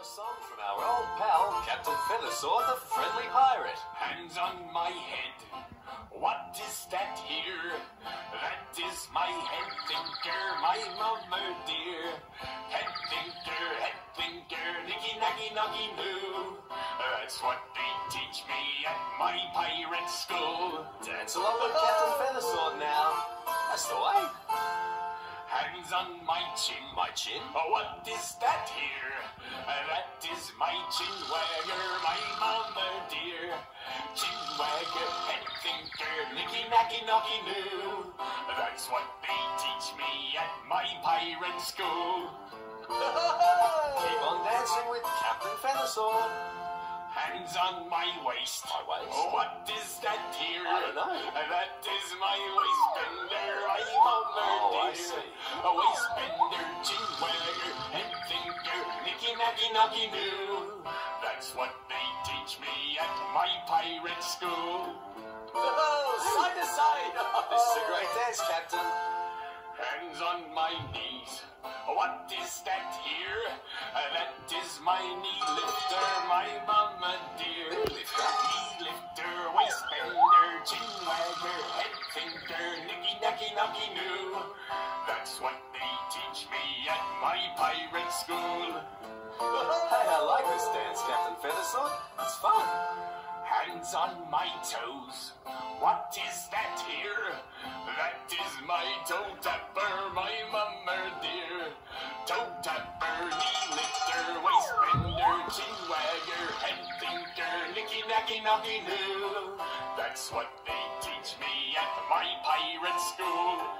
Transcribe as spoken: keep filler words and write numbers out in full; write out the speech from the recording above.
song from our old pal, Captain Feathersword, the friendly pirate. Hands on my head. What is that here? That is my head thinker, my mama dear. Head thinker, head thinker, Nicky, Nacky, Nocky, noo. That's what they teach me at my pirate school. Dance along with Captain Feathersword now. That's the way. Hands on my chin. My chin? Oh, what is that here? That is my chin wagger, my mama dear. Chin wagger, head thinker, Nicky, Nacky, Nocky, noo. That's what they teach me at my pirate school. Keep on dancing with Captain Feathersword. Hands on my waist. My waist? Oh, what is that here? I don't know. That is my waistbender, my mama Oh, I dear. see. A waistbender, chin wagger, head thinker, Nicky, Nacky, Nocky, noo. That's what they teach me at my pirate school. Side to side. This is a great dance, Captain. Hands on my knees. What is that here? That is my knee lifter, my mama dear. Lifter? Knee lifter, waistbender, chin wagger, head thinker, Nicky, Nacky, Nocky, noo. That's what they teach me at my pirate school. Hey, I like this dance, Captain Feathersword. It's fun. Hands on my toes. What is that here? That is my toe tapper, my mama dear. Toe tapper, knee lifter, waistbender, chin wagger, head thinker, Nicky, Nacky, Nocky, noo. That's what they teach me at my pirate school.